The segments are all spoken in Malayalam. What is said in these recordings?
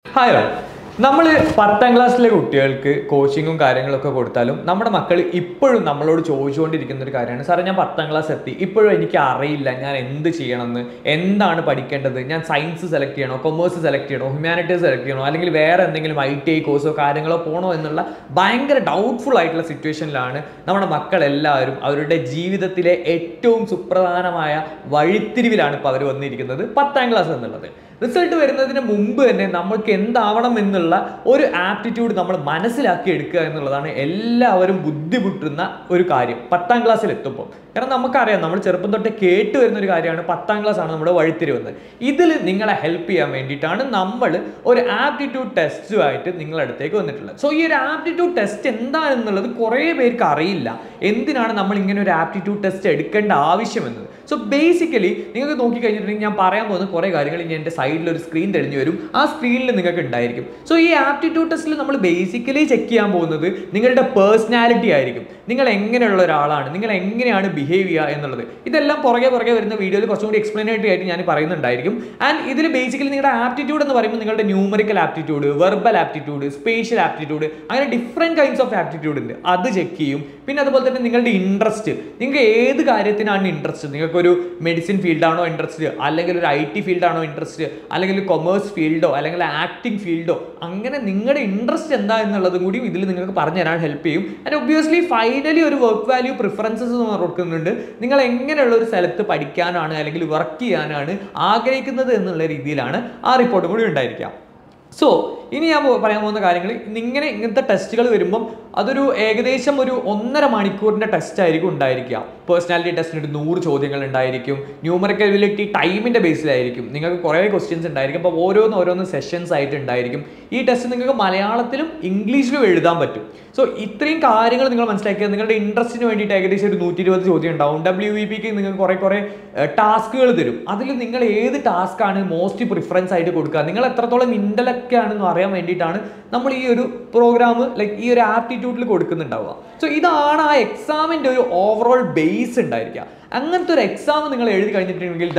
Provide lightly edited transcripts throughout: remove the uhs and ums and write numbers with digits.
ഹായ് നമ്മൾ 10ാം ക്ലാസ്സിലെ കുട്ടികൾക്ക് കോച്ചിങ്ങും കാര്യങ്ങളൊക്കെ കൊടുത്താലും നമ്മുടെ മക്കൾ ഇപ്പോഴും നമ്മളോട് ചോദിച്ചുകൊണ്ടിരിക്കുന്ന ഒരു കാര്യമാണ്, സാറേ ഞാൻ 10ാം ക്ലാസ് എത്തി, ഇപ്പോഴും എനിക്ക് അറിയില്ല ഞാൻ എന്ത് ചെയ്യണമെന്ന്, എന്താണ് പഠിക്കേണ്ടത്, ഞാൻ സയൻസ് സെലക്ട് ചെയ്യണോ, കൊമേഴ്സ് സെലക്ട് ചെയ്യണോ, ഹ്യൂമാനിറ്റീസ് സെലക്ട് ചെയ്യണോ, അല്ലെങ്കിൽ വേറെ എന്തെങ്കിലും ITI കോഴ്സോ കാര്യങ്ങളോ പോകണോ എന്നുള്ള ഭയങ്കര ഡൗട്ട്ഫുൾ ആയിട്ടുള്ള സിറ്റുവേഷനിലാണ് നമ്മുടെ മക്കളെല്ലാവരും. അവരുടെ ജീവിതത്തിലെ ഏറ്റവും സുപ്രധാനമായ വഴിത്തിരിവിലാണ് ഇപ്പോൾ അവർ വന്നിരിക്കുന്നത്, 10ാം ക്ലാസ് എന്നുള്ളത്. റിസൾട്ട് വരുന്നതിന് മുമ്പ് തന്നെ നമ്മൾക്ക് എന്താവണം എന്നുള്ള ഒരു ആപ്റ്റിറ്റ്യൂഡ് നമ്മൾ മനസ്സിലാക്കി എടുക്കുക എന്നുള്ളതാണ് എല്ലാവരും ബുദ്ധിമുട്ടുന്ന ഒരു കാര്യം 10ാം ക്ലാസ്സിൽ എത്തുമ്പോൾ. കാരണം നമുക്കറിയാം, നമ്മൾ ചെറുപ്പം തൊട്ടേ കേട്ട് വരുന്ന ഒരു കാര്യമാണ് 10ാം ക്ലാസ് ആണ് നമ്മുടെ വഴിത്തിരിവെന്ന്. ഇതിൽ നിങ്ങളെ ഹെൽപ്പ് ചെയ്യാൻ വേണ്ടിയിട്ടാണ് നമ്മൾ ഒരു ആപ്റ്റിറ്റ്യൂഡ് ടെസ്റ്റുമായിട്ട് നിങ്ങളുടെ അടുത്തേക്ക് വന്നിട്ടുള്ളത്. സോ ഈ ഒരു ആപ്റ്റിറ്റ്യൂഡ് ടെസ്റ്റ് എന്താണെന്നുള്ളത് കുറേ പേർക്ക് അറിയില്ല, എന്തിനാണ് നമ്മൾ ഇങ്ങനെ ഒരു ആപ്റ്റിറ്റ്യൂഡ് ടെസ്റ്റ് എടുക്കേണ്ട ആവശ്യമെന്നത്. സോ ബേസിക്കലി നിങ്ങൾക്ക് നോക്കിക്കഴിഞ്ഞിട്ടുണ്ടെങ്കിൽ ഞാൻ പറയാൻ പോകുന്ന കുറേ കാര്യങ്ങൾ ഇനി എൻ്റെ സൈഡിൽ ഒരു സ്ക്രീൻ തെളിഞ്ഞു വരും, ആ സ്ക്രീനിൽ നിങ്ങൾക്ക് ഉണ്ടായിരിക്കും. സോ ഈ ആപ്റ്റിറ്റ്യൂഡ് ടെസ്റ്റിൽ നമ്മൾ ബേസിക്കലി ചെക്ക് ചെയ്യാൻ പോകുന്നത് നിങ്ങളുടെ പേഴ്സണാലിറ്റി ആയിരിക്കും. നിങ്ങൾ എങ്ങനെയുള്ള ഒരാളാണ്, നിങ്ങൾ എങ്ങനെയാണ് ബിഹേവ് ചെയ്യുക എന്നുള്ളത്. ഇതെല്ലാം പുറകെ വരുന്ന വീഡിയോയിൽ കുറച്ചും കൂടി എക്സ്പ്ലനേറ്ററി ആയിട്ട് ഞാൻ പറയുന്നുണ്ടായിരിക്കും. ആൻഡ് ഇതിൽ ബേസിക്കലി നിങ്ങളുടെ ആപ്റ്റിറ്റ്യൂഡ് എന്ന് പറയുമ്പോൾ നിങ്ങളുടെ numerical aptitude, verbal aptitude, spatial aptitude, അങ്ങനെ ഡിഫറെൻറ്റ് കൈൻഡ്സ് ഓഫ് ആപ്റ്റിറ്റ്യൂഡ് ഉണ്ട്, അത് ചെക്ക് ചെയ്യും. പിന്നെ അതുപോലെ തന്നെ നിങ്ങളുടെ ഇൻട്രസ്റ്റ്, നിങ്ങൾക്ക് ഏത് കാര്യത്തിനാണ് ഇൻട്രസ്റ്റ്, നിങ്ങൾക്കൊരു മെഡിസിൻ ഫീൽഡാണോ ഇൻട്രസ്റ്റ്, അല്ലെങ്കിൽ ഒരു IT ഫീൽഡാണോ ഇൻട്രസ്റ്റ്, അല്ലെങ്കിൽ കൊമേഴ്സ് ഫീൽഡോ, അല്ലെങ്കിൽ ആക്ടിങ് ഫീൽഡോ, അങ്ങനെ നിങ്ങളുടെ ഇൻട്രസ്റ്റ് എന്താ എന്നുള്ളതും കൂടി ഇതിൽ നിങ്ങൾക്ക് പറഞ്ഞു തരാൻ ഹെൽപ്പ് ചെയ്യും. ആൻഡ് ഒബ്വിയസ്ലി ഫൈനലി ഒരു വർക്ക് വാല്യൂ പ്രിഫറൻസസ് കൊടുക്കുന്നുണ്ട്. നിങ്ങൾ എങ്ങനെയുള്ള ഒരു സ്ഥലത്ത് പഠിക്കാനാണ് അല്ലെങ്കിൽ വർക്ക് ചെയ്യാനാണ് ആഗ്രഹിക്കുന്നത് എന്നുള്ള രീതിയിലാണ് ആ റിപ്പോർട്ട് കൂടി ഉണ്ടായിരിക്കാം. സോ ഇനി ഞാൻ പറയാൻ പോകുന്ന കാര്യങ്ങൾ, ഇങ്ങനത്തെ ടെസ്റ്റുകൾ വരുമ്പം അതൊരു ഏകദേശം ഒരു 1.5 മണിക്കൂറിൻ്റെ ടെസ്റ്റ് ആയിരിക്കും ഉണ്ടായിരിക്കുക. പേഴ്സണാലിറ്റി ടെസ്റ്റിന് 100 ചോദ്യങ്ങൾ ഉണ്ടായിരിക്കും. ന്യൂമറിക്കൽ എബിലിറ്റി ടൈമിൻ്റെ ബേസിലായിരിക്കും, നിങ്ങൾക്ക് കുറേ ക്വസ്റ്റ്യൻസ് ഉണ്ടായിരിക്കും. അപ്പോൾ ഓരോന്ന് സെഷൻസ് ആയിട്ട് ഉണ്ടായിരിക്കും. ഈ ടെസ്റ്റ് നിങ്ങൾക്ക് മലയാളത്തിലും ഇംഗ്ലീഷിലും എഴുതാൻ പറ്റും. സോ ഇത്രയും കാര്യങ്ങൾ നിങ്ങൾ മനസ്സിലാക്കിയാൽ നിങ്ങളുടെ ഇൻട്രസ്റ്റിന് വേണ്ടിയിട്ട് ഏകദേശം ഒരു 120 ചോദ്യം ഉണ്ടാവും. WVPക്ക് നിങ്ങൾക്ക് കുറേ ടാസ്കുകൾ തരും. അതിൽ നിങ്ങൾ ഏത് ടാസ്ക്കാണ് മോസ്റ്റ് പ്രിഫറൻസ് ആയിട്ട് കൊടുക്കുക, നിങ്ങൾ എത്രത്തോളം ഇൻ്റലക്റ്റ് ആണെന്ന് അറിയാൻ വേണ്ടിയിട്ടാണ് നമ്മൾ ഈ ഒരു പ്രോഗ്രാം ഈ ഒരു ആപ്റ്റിറ്റ്യൂഡിൽ കൊടുക്കുന്നുണ്ടാവുക. സോ ഇതാണ് ആ എക്സാമിൻ്റെ ഒരു ഓവറോൾ ബേസ് ഉണ്ടായിരിക്കുക. അങ്ങനത്തെ ഒരു എക്സാം നിങ്ങൾ എഴുതി കഴിഞ്ഞിട്ടുണ്ടെങ്കിൽ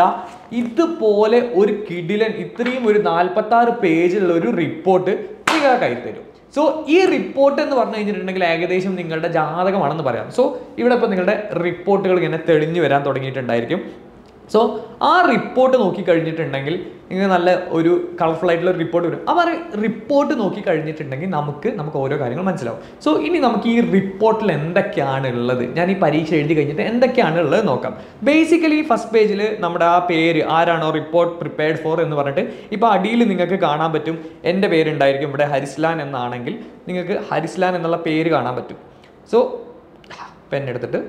ഇതുപോലെ ഒരു കിടിലൻ ഇത്രയും ഒരു 46 പേജിലുള്ള ഒരു റിപ്പോർട്ട് നിങ്ങളെ കയ്യിൽ തരും. സോ ഈ റിപ്പോർട്ട് എന്ന് പറഞ്ഞു കഴിഞ്ഞിട്ടുണ്ടെങ്കിൽ ഏകദേശം നിങ്ങളുടെ ജാതകമാണെന്ന് പറയാം. സോ ഇവിടെ ഇപ്പോൾ നിങ്ങളുടെ റിപ്പോർട്ടുകൾ ഇങ്ങനെ തെളിഞ്ഞു വരാൻ തുടങ്ങിയിട്ടുണ്ടായിരിക്കും. സോ ആ റിപ്പോർട്ട് നോക്കിക്കഴിഞ്ഞിട്ടുണ്ടെങ്കിൽ നിങ്ങൾക്ക് നല്ല ഒരു കളർഫുൾ ആയിട്ടുള്ള റിപ്പോർട്ട് വരും. അപ്പോൾ ആ റിപ്പോർട്ട് നോക്കിക്കഴിഞ്ഞിട്ടുണ്ടെങ്കിൽ നമുക്ക് ഓരോ കാര്യങ്ങൾ മനസ്സിലാവും. സോ ഇനി നമുക്ക് ഈ റിപ്പോർട്ടിൽ എന്തൊക്കെയാണ് ഉള്ളത്, ഞാൻ ഈ പരീക്ഷ എഴുതി കഴിഞ്ഞിട്ട് എന്തൊക്കെയാണ് ഉള്ളത് നോക്കാം. ബേസിക്കലി ഫസ്റ്റ് പേജിൽ നമ്മുടെ ആ പേര്, ആരാണോ റിപ്പോർട്ട് പ്രിപ്പയർഡ് ഫോർ എന്ന് പറഞ്ഞിട്ട് ഇപ്പോൾ അടിയിൽ നിങ്ങൾക്ക് കാണാൻ പറ്റും. എൻ്റെ പേരുണ്ടായിരിക്കും ഇവിടെ ഹരിസ്ലാൻ എന്നാണെങ്കിൽ നിങ്ങൾക്ക് ഹരിസ്ലാൻ എന്നുള്ള പേര് കാണാൻ പറ്റും. സോ പെന്നെടുത്തിട്ട്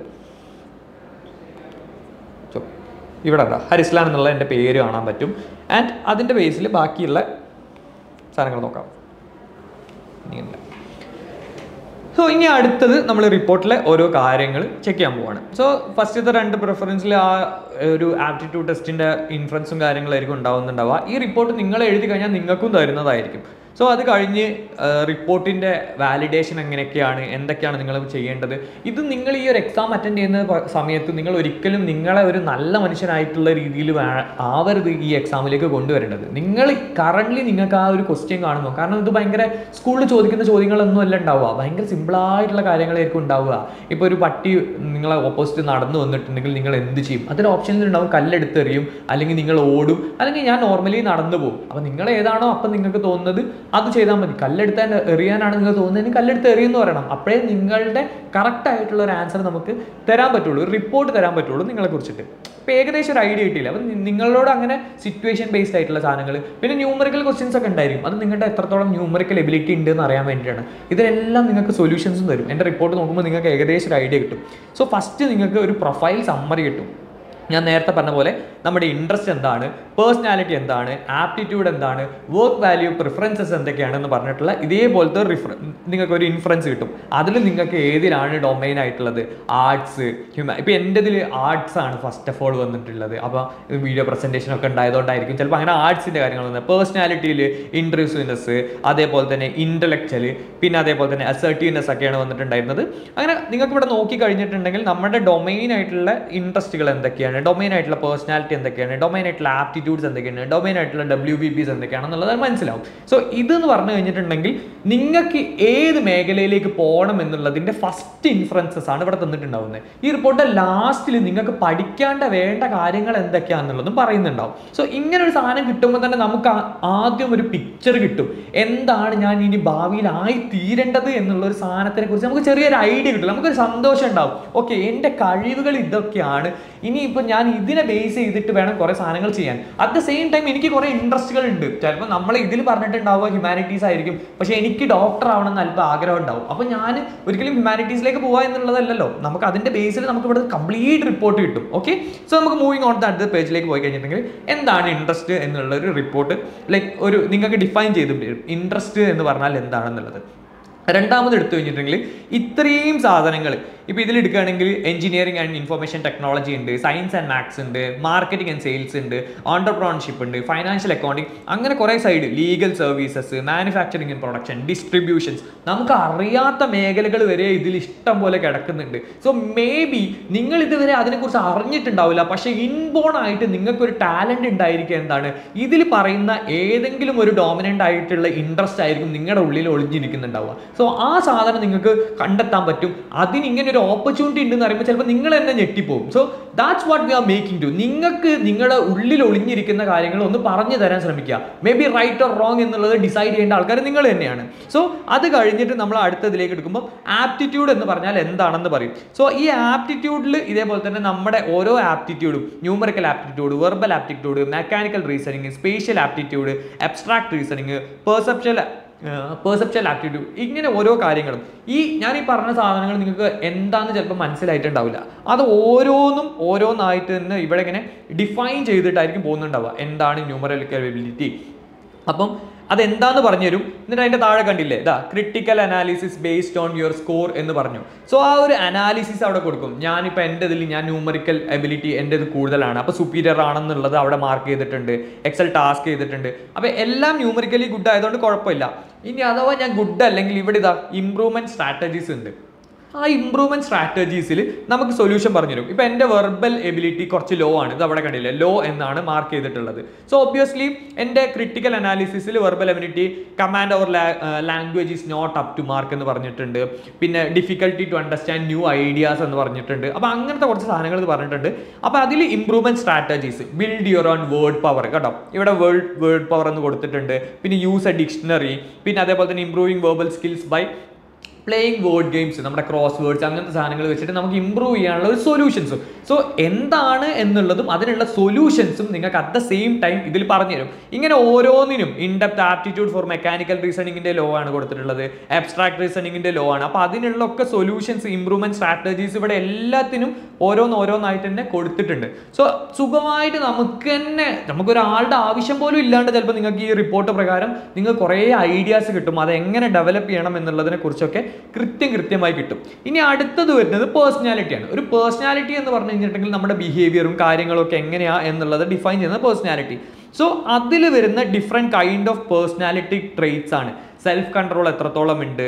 ഇവിടെ ഹരിസ്ലാൻ എന്നുള്ള എൻ്റെ പേര് കാണാൻ പറ്റും. ആൻഡ് അതിൻ്റെ ബേസിൽ ബാക്കിയുള്ള സാധനങ്ങൾ നോക്കാം. സോ ഇനി അടുത്തത് നമ്മൾ റിപ്പോർട്ടിലെ ഓരോ കാര്യങ്ങൾ ചെക്ക് ചെയ്യാൻ പോവാണ്. സോ ഫസ്റ്റത്തെ 2 പ്രിഫറൻസിൽ ആ ഒരു ആപ്റ്റിറ്റ്യൂഡ് ടെസ്റ്റിൻ്റെ ഇൻഫ്ലുവൻസും കാര്യങ്ങളായിരിക്കും ഉണ്ടാവുന്നുണ്ടാവുക. ഈ റിപ്പോർട്ട് നിങ്ങൾ എഴുതി കഴിഞ്ഞാൽ നിങ്ങൾക്കും തരുന്നതായിരിക്കും. സോ അത് കഴിഞ്ഞ് റിപ്പോർട്ടിൻ്റെ വാലിഡേഷൻ എങ്ങനെയൊക്കെയാണ്, എന്തൊക്കെയാണ് നിങ്ങൾ ചെയ്യേണ്ടത്, ഇത് നിങ്ങൾ ഈ ഒരു എക്സാം അറ്റൻഡ് ചെയ്യുന്ന സമയത്ത് നിങ്ങൾ ഒരിക്കലും നിങ്ങളെ ഒരു നല്ല മനുഷ്യനായിട്ടുള്ള രീതിയിൽ ആവരുത് ഈ എക്സാമിലേക്ക് കൊണ്ടുവരേണ്ടത്. നിങ്ങൾ കറൻ്റ്ലി നിങ്ങൾക്ക് ആ ഒരു ക്വസ്റ്റ്യൻ കാണുന്നു, കാരണം ഇത് ഭയങ്കര സ്കൂളിൽ ചോദിക്കുന്ന ചോദ്യങ്ങളൊന്നും അല്ല ഉണ്ടാവുക, ഭയങ്കര സിമ്പിളായിട്ടുള്ള കാര്യങ്ങളായിരിക്കും ഉണ്ടാവുക. ഇപ്പോൾ ഒരു പട്ടി നിങ്ങളെ ഓപ്പോസിറ്റ് നടന്നു വന്നിട്ടുണ്ടെങ്കിൽ നിങ്ങൾ എന്ത് ചെയ്യും? അതിൽ ഓപ്ഷനിൽ ഉണ്ടാവും കല്ലെടുത്തെറിയും, അല്ലെങ്കിൽ നിങ്ങൾ ഓടും, അല്ലെങ്കിൽ ഞാൻ നോർമലി നടന്നു പോകും. അപ്പോൾ നിങ്ങൾ ഏതാണോ അപ്പം നിങ്ങൾക്ക് തോന്നുന്നത് അത് ചെയ്താൽ മതി. കല്ലെടുത്താൻ എറിയാനാണ് നിങ്ങൾ തോന്നുന്നതിന് കല്ലെടുത്ത് എറിയെന്ന് പറയണം. അപ്പോഴേ നിങ്ങളുടെ കറക്റ്റ് ആയിട്ടുള്ള ഒരു ആൻസർ നമുക്ക് തരാൻ പറ്റുള്ളൂ, ഒരു റിപ്പോർട്ട് തരാൻ പറ്റുള്ളൂ നിങ്ങളെ കുറിച്ചിട്ട്. ഇപ്പോൾ ഏകദേശം ഒരു ഐഡിയ കിട്ടിയില്ല. അപ്പം നിങ്ങളോട് അങ്ങനെ സിറ്റുവേഷൻ ബേസ്ഡ് ആയിട്ടുള്ള സാധനങ്ങൾ, പിന്നെ ന്യൂമറിക്കൽ ക്വസ്റ്റ്യൻസ് ഒക്കെ ഉണ്ടായിരിക്കും. അത് നിങ്ങളുടെ എത്രത്തോളം ന്യൂമറിക്കൽ എബിലിറ്റി ഉണ്ട് എന്ന് അറിയാൻ വേണ്ടിയിട്ടാണ്. ഇതിനെല്ലാം നിങ്ങൾക്ക് സൊല്യൂഷൻസും തരും. എൻ്റെ റിപ്പോർട്ട് നോക്കുമ്പോൾ നിങ്ങൾക്ക് ഏകദേശം ഒരു ഐഡിയ കിട്ടും. സോ ഫസ്റ്റ് നിങ്ങൾക്ക് ഒരു പ്രൊഫൈൽ സമ്മറി കിട്ടും. ഞാൻ നേരത്തെ പറഞ്ഞ പോലെ നമ്മുടെ ഇൻട്രസ്റ്റ് എന്താണ്, പേഴ്സണാലിറ്റി എന്താണ്, ആപ്റ്റിറ്റ്യൂഡ് എന്താണ്, വർക്ക് വാല്യൂ പ്രിഫറൻസസ് എന്തൊക്കെയാണെന്ന് പറഞ്ഞിട്ടുള്ള ഇതേപോലത്തെ നിങ്ങൾക്കൊരു ഇൻഫറൻസ് കിട്ടും. അതിൽ നിങ്ങൾക്ക് ഏതിലാണ് ഡൊമൈൻ ആയിട്ടുള്ളത്, ആർട്സ്, ഇപ്പോൾ എൻ്റെ ഇതിൽ ആർട്സ് ആണ് ഫസ്റ്റ് ഓഫ് ഓൾ വന്നിട്ടുള്ളത്. അപ്പോൾ വീഡിയോ പ്രസൻറ്റേഷൻ ഒക്കെ ഉണ്ടായതുകൊണ്ടായിരിക്കും ചിലപ്പോൾ അങ്ങനെ ആർട്സിൻ്റെ കാര്യങ്ങൾ വന്നത്. പേഴ്സണാലിറ്റിയിൽ ഇൻട്രൂസീവ്നെസ്, അതേപോലെ തന്നെ ഇൻ്റലക്ച്വൽ, പിന്നെ അതേപോലെ തന്നെ അസർട്ടീവ്നെസ് ഒക്കെയാണ് വന്നിട്ടുണ്ടായിരുന്നത്. അങ്ങനെ നിങ്ങൾക്ക് ഇവിടെ നോക്കി കഴിഞ്ഞിട്ടുണ്ടെങ്കിൽ നമ്മുടെ ഡൊമൈൻ ആയിട്ടുള്ള ഇൻട്രസ്റ്റുകൾ എന്തൊക്കെയാണ്, എന്തൊക്കെയാണ്, ഡൊമൈൻ ആയിട്ടുള്ള പേഴ്സണാലിറ്റി എന്തൊക്കെയാണ്, ഡൊമൈൻ ആയിട്ടുള്ള ആപ്റ്റിറ്റ്യൂഡ്സ് എന്തൊക്കെയാണ്, ഡൊമൈൻ ആയിട്ടുള്ള WBPs എന്തൊക്കെയാണെന്നുള്ളത് മനസ്സിലാവും. സോ ഇതെന്ന് പറഞ്ഞു കഴിഞ്ഞിട്ടുണ്ടെങ്കിൽ നിങ്ങൾക്ക് ഏത് മേഖലയിലേക്ക് പോകണം എന്നുള്ളതിൻ്റെ ഫസ്റ്റ് ഇൻഫറൻസസ് ആണ് ഇവിടെ തന്നിട്ടുണ്ടാവുന്നത്. ഈ റിപ്പോർട്ടിന്റെ ലാസ്റ്റിൽ നിങ്ങൾക്ക് പഠിക്കേണ്ട വേണ്ട കാര്യങ്ങൾ എന്തൊക്കെയാണെന്നുള്ളതും പറയുന്നുണ്ടാവും. സോ ഇങ്ങനെ ഒരു സാധനം കിട്ടുമ്പോൾ തന്നെ നമുക്ക് ആദ്യം ഒരു പിക്ചർ കിട്ടും, എന്താണ് ഞാൻ ഇനി ഭാവിയിൽ ആയി തീരേണ്ടത് എന്നുള്ള ഒരു സാധനത്തിനെ കുറിച്ച് നമുക്ക് ചെറിയൊരു ഐഡിയ കിട്ടും, നമുക്കൊരു സന്തോഷം ഉണ്ടാവും. ഓക്കെ, എൻ്റെ കഴിവുകൾ ഇതൊക്കെയാണ്, ഇനിയിപ്പോൾ ഞാൻ ഇതിനെ ബേസ് ചെയ്തിട്ട് വേണം കുറേ സാധനങ്ങൾ ചെയ്യാൻ. അറ്റ് ദ സെയിം ടൈം എനിക്ക് കുറേ ഇൻട്രസ്റ്റുകൾ ഉണ്ട്. ചിലപ്പോൾ നമ്മൾ ഇതിൽ പറഞ്ഞിട്ടുണ്ടാവുക ഹ്യൂമാനിറ്റീസ് ആയിരിക്കും, പക്ഷേ എനിക്ക് ഡോക്ടർ ആവണം എന്ന് അല്പം ആഗ്രഹം ഉണ്ടാവും. അപ്പോൾ ഞാൻ ഒരിക്കലും ഹ്യൂമാനിറ്റീസിലേക്ക് പോകുക എന്നുള്ളതല്ലല്ലോ, നമുക്ക് അതിൻ്റെ ബേസിൽ നമുക്ക് ഇവിടെ കംപ്ലീറ്റ് റിപ്പോർട്ട് കിട്ടും. ഓക്കെ, സോ നമുക്ക് മൂവിങ് ഓൺ അടുത്ത പേജിലേക്ക് പോയി കഴിഞ്ഞിട്ടുണ്ടെങ്കിൽ എന്താണ് ഇൻട്രസ്റ്റ് എന്നുള്ള ഒരു റിപ്പോർട്ട് ലൈക്ക് ഒരു നിങ്ങൾക്ക് ഡിഫൈൻ ചെയ്തിട്ട് തരും ഇൻട്രസ്റ്റ് എന്ന് പറഞ്ഞാൽ എന്താണെന്നുള്ളത്. രണ്ടാമത് എടുത്തു കഴിഞ്ഞിട്ടുണ്ടെങ്കിൽ ഇത്രയും സാധനങ്ങൾ ഇപ്പോൾ ഇതിലെടുക്കുകയാണെങ്കിൽ എഞ്ചിനീയറിംഗ് ആൻഡ് ഇൻഫർമേഷൻ ടെക്നോളജി ഉണ്ട്, സയൻസ് ആൻഡ് മാത്സ് ഉണ്ട്, മാർക്കറ്റിംഗ് ആൻഡ് സെയിൽസ് ഉണ്ട്, ഓണ്ടർപ്രണർഷിപ്പ് ഉണ്ട്, ഫൈനാൻഷ്യൽ അക്കൗണ്ടിങ്, അങ്ങനെ കുറേ side, legal services, manufacturing and production, distributions, നമുക്ക് അറിയാത്ത മേഖലകൾ വരെ ഇതിൽ ഇഷ്ടം പോലെ കിടക്കുന്നുണ്ട്. സോ മേ ബി നിങ്ങൾ ഇതുവരെ അതിനെക്കുറിച്ച് അറിഞ്ഞിട്ടുണ്ടാവില്ല, പക്ഷേ ഇൻബോൺ ആയിട്ട് നിങ്ങൾക്കൊരു ടാലൻറ്റ് ഉണ്ടായിരിക്കുക എന്താണ്, ഇതിൽ പറയുന്ന ഏതെങ്കിലും ഒരു ഡോമിനൻ്റ് ആയിട്ടുള്ള ഇൻട്രസ്റ്റ് ആയിരിക്കും നിങ്ങളുടെ ഉള്ളിൽ ഒളിഞ്ഞിരിക്കുന്നുണ്ടാവുക. സോ ആ സാധനം നിങ്ങൾക്ക് കണ്ടെത്താൻ പറ്റും. അതിനിങ്ങനെ ഒരു ഓപ്പർച്യൂണിറ്റി ഉണ്ടെന്ന് പറയുമ്പോൾ ചിലപ്പോൾ നിങ്ങൾ തന്നെ ഞെട്ടിപ്പോകും. So that's what we are making to. നിങ്ങൾക്ക് നിങ്ങളുടെ ഉള്ളിൽ ഒളിഞ്ഞിരിക്കുന്ന കാര്യങ്ങൾ ഒന്ന് പറഞ്ഞു തരാൻ ശ്രമിക്കുക. May be right or wrong എന്നുള്ളത് ഡിസൈഡ് ചെയ്യേണ്ട ആൾക്കാർ നിങ്ങൾ തന്നെയാണ്. സോ അത് കഴിഞ്ഞിട്ട് നമ്മൾ അടുത്തതിലേക്ക് എടുക്കുമ്പോൾ ആപ്റ്റിറ്റ്യൂഡ് എന്ന് പറഞ്ഞാൽ എന്താണെന്ന് പറയും. സോ ഈ ആപ്റ്റിറ്റ്യൂഡിൽ ഇതേപോലെ തന്നെ നമ്മുടെ ഓരോ ആപ്റ്റിറ്റ്യൂഡും, numerical aptitude, verbal aptitude, mechanical reasoning, spatial aptitude, abstract reasoning, perceptual aptitude, ഇങ്ങനെ ഓരോ കാര്യങ്ങളും ഞാൻ ഈ പറഞ്ഞ സാധനങ്ങൾ നിങ്ങൾക്ക് എന്താണെന്ന് ചിലപ്പോൾ മനസ്സിലായിട്ടുണ്ടാവില്ല. അത് ഓരോന്നായിട്ട് തന്നെ ഇവിടെ ഇങ്ങനെ ഡിഫൈൻ ചെയ്തിട്ടായിരിക്കും പോകുന്നുണ്ടാവുക. എന്താണ് ന്യൂമറിക്കൽ എബിലിറ്റി, അപ്പം അതെന്താന്ന് പറഞ്ഞു തരും. എന്നിട്ട് അതിൻ്റെ താഴെ കണ്ടില്ലേ, critical analysis based on your score എന്ന് പറഞ്ഞു. സോ ആ ഒരു അനാലിസിസ് അവിടെ കൊടുക്കും. ഞാനിപ്പോൾ എൻ്റെ ഇതിൽ ഞാൻ ന്യൂമറിക്കൽ എബിലിറ്റി എൻ്റെ ഇത് കൂടുതലാണ്, അപ്പോൾ സുപ്പീരിയർ ആണെന്നുള്ളത് അവിടെ മാർക്ക് ചെയ്തിട്ടുണ്ട്, എക്സൽ ടാസ്ക് ചെയ്തിട്ടുണ്ട്. അപ്പോൾ എല്ലാം ന്യൂമറിക്കലി ഗുഡ് ആയതുകൊണ്ട് കുഴപ്പമില്ല. ഇനി അഥവാ ഞാൻ ഗുഡ് അല്ലെങ്കിൽ ഇവിടെ ഇംപ്രൂവ്മെൻറ്റ് സ്ട്രാറ്റജീസ് ഉണ്ട്. ആ ഇംപ്രൂവ്മെൻറ്റ് സ്ട്രാറ്റജീസിൽ നമുക്ക് സൊല്യൂഷൻ പറഞ്ഞു തരും. ഇപ്പോൾ എൻ്റെ വെർബൽ എബിലിറ്റി കുറച്ച് ലോ ആണ്, ഇത് അവിടെ കണ്ടില്ലേ, ലോ എന്നാണ് മാർക്ക് ചെയ്തിട്ടുള്ളത്. സോ ഒബ്വിയസ്ലി എൻ്റെ ക്രിട്ടിക്കൽ അനാലിസിസിൽ verbal ability command or language is not up to mark എന്ന് പറഞ്ഞിട്ടുണ്ട്. പിന്നെ difficulty to understand new ideas എന്ന് പറഞ്ഞിട്ടുണ്ട്. അപ്പോൾ അങ്ങനത്തെ കുറച്ച് സാധനങ്ങൾ ഇത് പറഞ്ഞിട്ടുണ്ട്. അപ്പോൾ അതിൽ improvement strategies, build your own word power കേട്ടോ, ഇവിടെ വേർഡ് പവർ എന്ന് കൊടുത്തിട്ടുണ്ട്. പിന്നെ യൂസ് എ ഡിക്ഷണറി, പിന്നെ അതേപോലെ തന്നെ improving verbal skills by playing word games, നമ്മുടെ ക്രോസ് വേർഡ്സ്, അങ്ങനത്തെ സാധനങ്ങൾ വെച്ചിട്ട് നമുക്ക് ഇമ്പ്രൂവ് ചെയ്യാനുള്ള ഒരു സൊല്യൂഷൻസും. സോ എന്താണ് എന്നുള്ളതും അതിനുള്ള സൊല്യൂഷൻസും നിങ്ങൾക്ക് അറ്റ് ദ സെയിം ടൈം ഇതിൽ പറഞ്ഞു തരും. ഇങ്ങനെ ഓരോന്നിനും ഇൻഡെപ്ത് ആപ്റ്റിറ്റ്യൂഡ് ഫോർ മെക്കാനിക്കൽ റീസണിങ്ങിൻ്റെ ലോ ആണ് കൊടുത്തിട്ടുള്ളത്, അബ്സ്ട്രാക്ട് റീസണിങ്ങിൻ്റെ ലോ ആണ്. അപ്പോൾ അതിനുള്ള ഒക്കെ സൊല്യൂഷൻസ്, ഇംപ്രൂവ്മെൻറ്റ് സ്ട്രാറ്റജീസ് ഇവിടെ എല്ലാത്തിനും ഓരോന്നായിട്ട് തന്നെ കൊടുത്തിട്ടുണ്ട്. സോ സുഖമായിട്ട് നമുക്കൊരാളുടെ ആവശ്യം പോലും ഇല്ലാണ്ട് ചിലപ്പോൾ നിങ്ങൾക്ക് ഈ റിപ്പോർട്ട് പ്രകാരം നിങ്ങൾക്ക് കുറേ ഐഡിയാസ് കിട്ടും, അത് എങ്ങനെ ഡെവലപ്പ് ചെയ്യണം എന്നുള്ളതിനെ കുറിച്ചൊക്കെ കൃത്യമായി കിട്ടും. ഇനി അടുത്തത് വരുന്നത് പേഴ്സണാലിറ്റിയാണ്. ഒരു പേഴ്സണാലിറ്റി എന്ന് പറഞ്ഞു കഴിഞ്ഞിട്ടുണ്ടെങ്കിൽ നമ്മുടെ ബിഹേവിയറും കാര്യങ്ങളും ഒക്കെ എങ്ങനെയാ എന്നുള്ളത് ഡിഫൈൻ ചെയ്യുന്ന പേഴ്സണാലിറ്റി. സോ അതിൽ വരുന്ന different kind of personality traits ആണ്. സെൽഫ് കൺട്രോൾ എത്രത്തോളം ഉണ്ട്,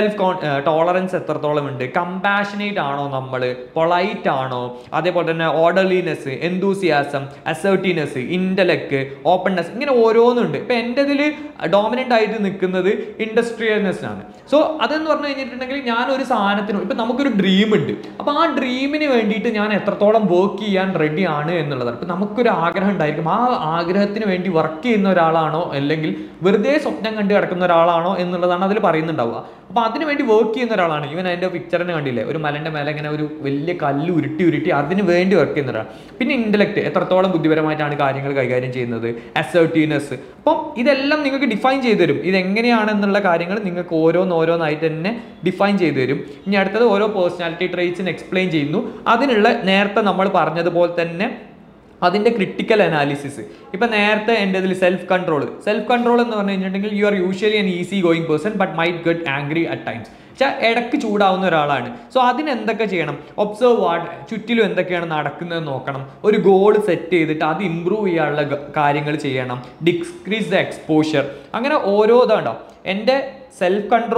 ടോളറൻസ് എത്രത്തോളം ഉണ്ട്, കമ്പാഷനേറ്റ് ആണോ നമ്മൾ, പൊളൈറ്റ് ആണോ, അതേപോലെ തന്നെ orderliness, enthusiasm, assertiveness, intellect, openness, ഇങ്ങനെ ഓരോന്നുണ്ട്. ഇപ്പം എൻ്റെ ഇതിൽ ഡോമിനൻ്റ് ആയിട്ട് നിൽക്കുന്നത് ഇൻഡസ്ട്രിയൽനെസ് ആണ്. സോ അതെന്ന് പറഞ്ഞു കഴിഞ്ഞിട്ടുണ്ടെങ്കിൽ ഞാനൊരു സാധനത്തിനും ഇപ്പം നമുക്കൊരു ഡ്രീം ഉണ്ട്, അപ്പോൾ ആ ഡ്രീമിന് വേണ്ടിയിട്ട് ഞാൻ എത്രത്തോളം വർക്ക് ചെയ്യാൻ റെഡിയാണ് എന്നുള്ളതാണ്. ഇപ്പം നമുക്കൊരു ആഗ്രഹം ഉണ്ടായിരിക്കും, ആ ആഗ്രഹത്തിന് വേണ്ടി വർക്ക് ചെയ്യുന്ന ഒരാളാണോ അല്ലെങ്കിൽ വെറുതെ സ്വപ്നം കണ്ട് കിടക്കുന്ന ഒരാളാണോ എന്നുള്ളതാണ് അതിൽ പറയുന്നുണ്ടാവുക. അപ്പോൾ അതിന് വേണ്ടി വർക്ക് ചെയ്യുന്ന ഒരാളാണ്. ഇവൻ അതിൻ്റെ പിക്ചറിന് കണ്ടില്ലേ, ഒരു മലൻ്റെ മേലെ ഇങ്ങനെ ഒരു വലിയ കല്ല് ഉരുട്ടി അതിന് വേണ്ടി വർക്ക് ചെയ്യുന്ന ഒരാൾ. പിന്നെ ഇൻ്റലക്ട്, എത്രത്തോളം ബുദ്ധിപരമായിട്ടാണ് കാര്യങ്ങൾ കൈകാര്യം ചെയ്യുന്നത്, അസേർട്ടീവ്നെസ്. അപ്പം ഇതെല്ലാം നിങ്ങൾക്ക് ഡിഫൈൻ ചെയ്തു തരും. ഇതെങ്ങനെയാണെന്നുള്ള കാര്യങ്ങൾ നിങ്ങൾക്ക് ഓരോന്നായിട്ട് തന്നെ ഡിഫൈൻ ചെയ്തു തരും. ഇനി അടുത്തത് ഓരോ പേഴ്സണാലിറ്റി ട്രെയ്റ്റ്സിന് എക്സ്പ്ലെയിൻ ചെയ്യുന്നു. അതിനുള്ള നേരത്തെ നമ്മൾ പറഞ്ഞതുപോലെ തന്നെ അതിൻ്റെ ക്രിട്ടിക്കൽ അനാലിസിസ്. ഇപ്പം നേരത്തെ എൻ്റെ ഇതിൽ സെൽഫ് കൺട്രോൾ എന്ന് പറഞ്ഞു കഴിഞ്ഞിട്ടുണ്ടെങ്കിൽ you are usually an easy going person but might get angry at times. പക്ഷേ ഇടയ്ക്ക് ചൂടാവുന്ന ഒരാളാണ്. സോ അതിനെന്തൊക്കെ ചെയ്യണം, ഒബ്സർവ് ചുറ്റിലും എന്തൊക്കെയാണ് നടക്കുന്നത് നോക്കണം, ഒരു ഗോൾ സെറ്റ് ചെയ്തിട്ട് അത് ഇമ്പ്രൂവ് ചെയ്യാനുള്ള കാര്യങ്ങൾ ചെയ്യണം, ഡിക്രീസ് ദ എക്സ്പോഷർ, അങ്ങനെ ഓരോ ഇതുണ്ടോ. എൻ്റെ സെൽഫ് കൺട്രോള്,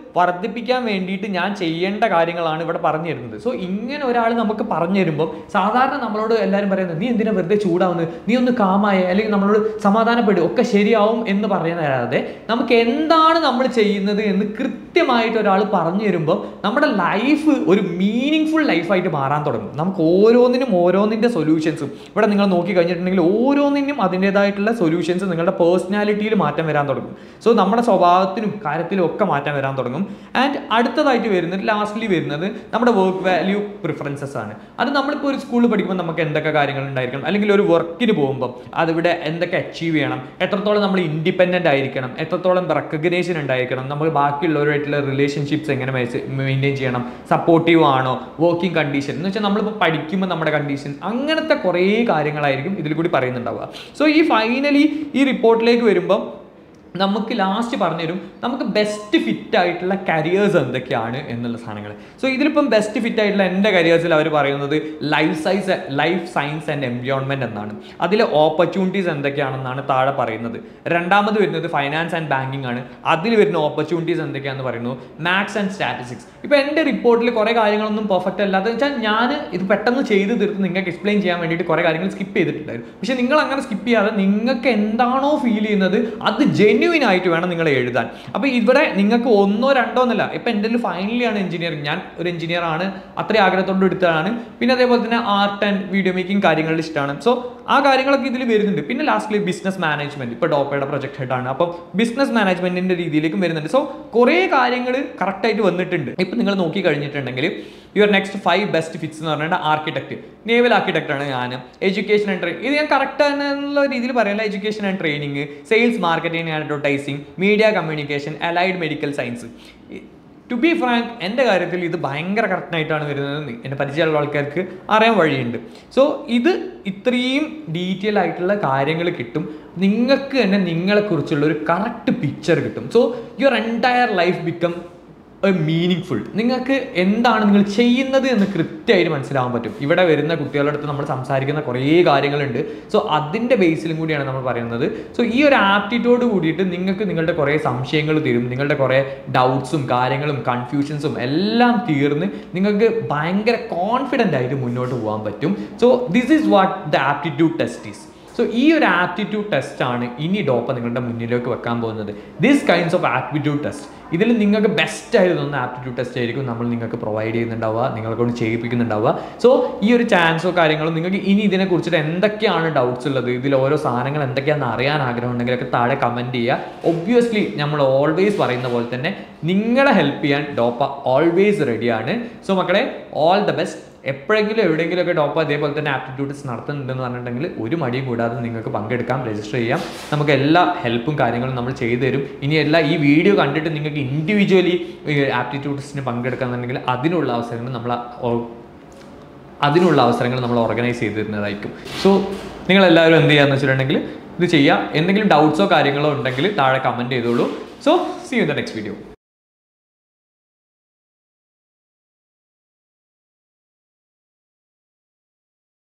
വർദ്ധിപ്പിക്കാൻ വേണ്ടിയിട്ട് ഞാൻ ചെയ്യേണ്ട കാര്യങ്ങളാണ് ഇവിടെ പറഞ്ഞു തരുന്നത്. സോ ഇങ്ങനെ ഒരാൾ നമുക്ക് പറഞ്ഞു തരുമ്പോൾ സാധാരണ നമ്മളോട് എല്ലാവരും പറയുന്നത് നീ എന്തിനാ വെറുതെ ചൂടാവുന്നത്, നീ ഒന്ന് കാമായ, അല്ലെങ്കിൽ നമ്മളോട് സമാധാനപ്പെടും, ഒക്കെ ശരിയാവും എന്ന് പറയാതെ നമുക്ക് എന്താണ് നമ്മൾ ചെയ്യുന്നത് എന്ന് കൃത്യമായിട്ട് ഒരാൾ പറഞ്ഞു തരുമ്പോൾ നമ്മുടെ ലൈഫ് ഒരു മീനിങ് ലൈഫായിട്ട് മാറാൻ തുടങ്ങും. നമുക്ക് ഓരോന്നിൻ്റെ സൊല്യൂഷൻസും ഇവിടെ നിങ്ങൾ നോക്കി കഴിഞ്ഞിട്ടുണ്ടെങ്കിൽ ഓരോന്നിനും അതിൻ്റെതായിട്ടുള്ള സൊല്യൂഷൻസ് നിങ്ങളുടെ പേഴ്സണാലിറ്റിയിൽ മാറ്റം വരാൻ തുടങ്ങും. സോ നമ്മുടെ സ്വഭാവത്തിനും കാര്യത്തിലും ഒക്കെ മാറ്റം വരാൻ തുടങ്ങും. ആൻഡ് അടുത്തതായിട്ട് വരുന്നത് ലാസ്റ്റ്ലി വരുന്നത് നമ്മുടെ വർക്ക് വാല്യൂ പ്രിഫറൻസസ് ആണ്. അത് നമ്മളിപ്പോൾ ഒരു സ്കൂളിൽ പഠിക്കുമ്പോൾ നമുക്ക് എന്തൊക്കെ കാര്യങ്ങൾ ഉണ്ടായിരിക്കണം, അല്ലെങ്കിൽ ഒരു വർക്കിന് പോകുമ്പോൾ അതിവിടെ എന്തൊക്കെ അച്ചീവ് ചെയ്യണം, എത്രത്തോളം നമ്മൾ ഇൻഡിപെൻഡൻ്റ് ആയിരിക്കണം, എത്രത്തോളം റെക്കഗ്നേഷൻ ഉണ്ടായിരിക്കണം, നമ്മൾ ബാക്കിയുള്ളവരുമായിട്ടുള്ള റിലേഷൻഷിപ്സ് എങ്ങനെ മെയിൻറ്റെയിൻ ചെയ്യണം, സപ്പോർട്ടീവ് ആണോ, വർക്കിംഗ് കണ്ടീഷൻ എന്ന് വെച്ചാൽ നമ്മളിപ്പോൾ പഠിക്കുമ്പോൾ നമ്മുടെ കണ്ടീഷൻ, അങ്ങനത്തെ കുറേ കാര്യങ്ങളായിരിക്കും ഇതിൽ കൂടി പറയുന്നുണ്ടാവുക. സോ ഈ ഫൈനലി ഈ റിപ്പോർട്ടിലേക്ക് വരുമ്പോൾ നമുക്ക് ലാസ്റ്റ് പറഞ്ഞുതരും നമുക്ക് ബെസ്റ്റ് ഫിറ്റ് ആയിട്ടുള്ള കരിയേഴ്സ് എന്തൊക്കെയാണ് എന്നുള്ള സാധനങ്ങൾ. സോ ഇതിലിപ്പം ബെസ്റ്റ് ഫിറ്റ് ആയിട്ടുള്ള എൻ്റെ കരിയേഴ്സിൽ അവർ പറയുന്നത് ലൈഫ് സയൻസ് ആൻഡ് എൻവയോൺമെൻറ്റ് എന്നാണ്. അതിലെ ഓപ്പർച്യൂണിറ്റീസ് എന്തൊക്കെയാണെന്നാണ് താഴെ പറയുന്നത്. രണ്ടാമത് വരുന്നത് ഫൈനാൻസ് ആൻഡ് ബാങ്കിങ് ആണ്. അതിൽ വരുന്ന ഓപ്പർച്യൂണിറ്റീസ് എന്തൊക്കെയാണെന്ന് പറയുന്നു. Maths and statistics. ഇപ്പോൾ എൻ്റെ റിപ്പോർട്ടിൽ കുറേ കാര്യങ്ങളൊന്നും പെർഫെക്റ്റ് അല്ലാതെ വെച്ചാൽ ഞാൻ ഇത് പെട്ടെന്ന് ചെയ്ത് തീർത്ത് നിങ്ങൾക്ക് എക്സ്പ്ലെയിൻ ചെയ്യാൻ വേണ്ടിയിട്ട് കുറേ കാര്യങ്ങൾ സ്കിപ്പ് ചെയ്തിട്ടുണ്ടായിരുന്നു. പക്ഷേ നിങ്ങൾ അങ്ങനെ സ്കിപ്പ് ചെയ്യാതെ നിങ്ങൾക്ക് എന്താണോ ഫീൽ ചെയ്യുന്നത് അത് ജെന്യുവിൻ ആയിട്ട് വേണം നിങ്ങൾ എഴുതാൻ. അപ്പോൾ ഇവിടെ നിങ്ങൾക്ക് ഒന്നോ രണ്ടോ എന്നല്ല, ഇപ്പം എൻ്റെ ഫൈനലി ആണ് എഞ്ചിനീയറിംഗ്, ഞാൻ ഒരു എഞ്ചിനീയർ ആണ്, അത്രയും ആഗ്രഹത്തോട് എടുത്തതാണ്. പിന്നെ അതേപോലെ തന്നെ ആർട്ട് ആൻഡ് വീഡിയോ മേക്കിംഗ് കാര്യങ്ങളിൽ ഇഷ്ടമാണ്. സോ ആ കാര്യങ്ങളൊക്കെ ഇതിൽ വരുന്നുണ്ട്. പിന്നെ ലാസ്റ്റ്ലി ബിസിനസ് മാനേജ്മെന്റ്, ഇപ്പോൾ ഡോപ്പയുടെ പ്രൊജക്ട് ഹെഡ് ആണ്, അപ്പം ബിസിനസ് മാനേജ്മെന്റിന്റെ രീതിയിലേക്കും വരുന്നുണ്ട്. സോ കുറേ കാര്യങ്ങൾ കറക്റ്റായിട്ട് വന്നിട്ടുണ്ട്. ഇപ്പം നിങ്ങൾ നോക്കി കഴിഞ്ഞിട്ടുണ്ടെങ്കിൽ യുവർ നെക്സ്റ്റ് 5 ബെസ്റ്റ് ഫിറ്റ്സ് എന്ന് പറഞ്ഞാൽ ആർക്കിടെക്ട്, നേവൽ ആർക്കിടെക്ട് ആണ് ഞാൻ. എഡ്യൂക്കേഷൻ ആൻഡ് ട്രെയിനിങ്, ഇത് ഞാൻ കറക്റ്റ് എന്നുള്ള രീതിയിൽ പറയില്ല. Education and training, sales, marketing and advertising, media communication, allied medical science. To be frank എൻ്റെ കാര്യത്തിൽ ഇത് ഭയങ്കര കറക്റ്റായിട്ടാണ് വരുന്നത്. എൻ്റെ പരിചയമുള്ള ആൾക്കാർക്ക് അറിയാൻ വഴിയുണ്ട്. സോ ഇത് ഇത്രയും ഡീറ്റെയിൽ ആയിട്ടുള്ള കാര്യങ്ങൾ കിട്ടും. നിങ്ങൾക്ക് തന്നെ നിങ്ങളെക്കുറിച്ചുള്ള ഒരു കറക്റ്റ് പിക്ചർ കിട്ടും. So your entire life become meaningful. നിങ്ങൾക്ക് എന്താണ് നിങ്ങൾ ചെയ്യുന്നത് എന്ന് കൃത്യമായിട്ട് മനസ്സിലാവാൻ പറ്റും. ഇവിടെ വരുന്ന കുട്ടികളുടെ അടുത്ത് നമ്മൾ സംസാരിക്കുന്ന കുറേ കാര്യങ്ങളുണ്ട്. സോ അതിൻ്റെ ബേസിലും കൂടിയാണ് നമ്മൾ പറയുന്നത്. സോ ഈ ഒരു ആപ്റ്റിറ്റ്യൂഡ് കൂടിയിട്ട് നിങ്ങൾക്ക് നിങ്ങളുടെ കുറേ സംശയങ്ങൾ തീരും, നിങ്ങളുടെ കുറേ ഡൗട്ട്സും കാര്യങ്ങളും കൺഫ്യൂഷൻസും എല്ലാം തീർന്ന് നിങ്ങൾക്ക് ഭയങ്കര കോൺഫിഡൻ്റ് ആയിട്ട് മുന്നോട്ട് പോകാൻ പറ്റും. So this is what the aptitude test is. So ഈ ഒരു ആപ്റ്റിറ്റ്യൂഡ് ടെസ്റ്റ് ആണ് ഇനി ഡോപ്പ നിങ്ങളുടെ മുന്നിലേക്ക് വെക്കാൻ പോകുന്നത്. This kinds of aptitude test, ഇതിൽ നിങ്ങൾക്ക് ബെസ്റ്റ് ആയിട്ട് തോന്നുന്ന ആപ്റ്റിറ്റ്യൂഡ് ടെസ്റ്റ് ആയിരിക്കും നമ്മൾ നിങ്ങൾക്ക് പ്രൊവൈഡ് ചെയ്യുന്നുണ്ടാവുക, നിങ്ങളെ കൊണ്ട് ചെയ്യിപ്പിക്കുന്നുണ്ടാവുക. സോ ഈ ഒരു ചാൻസോ കാര്യങ്ങളും നിങ്ങൾക്ക് ഇനി ഇതിനെക്കുറിച്ചിട്ട് എന്തൊക്കെയാണ് ഡൗട്ട്സ് ഉള്ളത്, ഇതിൽ ഓരോ സാധനങ്ങൾ എന്തൊക്കെയാണെന്ന് അറിയാൻ ആഗ്രഹം ഉണ്ടെങ്കിലൊക്കെ താഴെ കമൻറ്റ് ചെയ്യുക. ഒബ്വിയസ്ലി നമ്മൾ ഓൾവേസ് പറയുന്ന പോലെ തന്നെ നിങ്ങളെ ഹെൽപ്പ് ചെയ്യാൻ ഡോപ്പ ഓൾവേസ് റെഡിയാണ്. സോ മക്കളെ, ഓൾ ദ ബെസ്റ്റ്. എപ്പോഴെങ്കിലും എവിടെയെങ്കിലുമൊക്കെ ഡോപ്പ അതേപോലെ തന്നെ ആപ്റ്റിറ്റ്യൂഡ് ടെസ്റ്റ് നടത്തുന്നുണ്ടെന്ന് പറഞ്ഞിട്ടുണ്ടെങ്കിൽ ഒരു മടിയും കൂടാതെ നിങ്ങൾക്ക് പങ്കെടുക്കാം, രജിസ്റ്റർ ചെയ്യാം. നമുക്ക് എല്ലാ ഹെൽപ്പും കാര്യങ്ങളും നമ്മൾ ചെയ്തു തരും. ഇനി ഈ വീഡിയോ കണ്ടിട്ട് നിങ്ങൾക്ക് ഇൻഡിവിജ്വലി ആപ്റ്റിറ്റ്യൂഡ് ടെസ്റ്റിന് പങ്കെടുക്കാന്നുണ്ടെങ്കിൽ അതിനുള്ള അവസരങ്ങൾ നമ്മൾ ഓർഗനൈസ് ചെയ്ത് തരുന്നതായിരിക്കും. സോ നിങ്ങളെല്ലാവരും എന്ത് ചെയ്യാന്ന് വെച്ചിട്ടുണ്ടെങ്കിൽ ഇത് ചെയ്യുക. എന്തെങ്കിലും ഡൗട്ട്സോ കാര്യങ്ങളോ ഉണ്ടെങ്കിൽ താഴെ കമൻറ്റ് ചെയ്തോളൂ. So see you in the next video.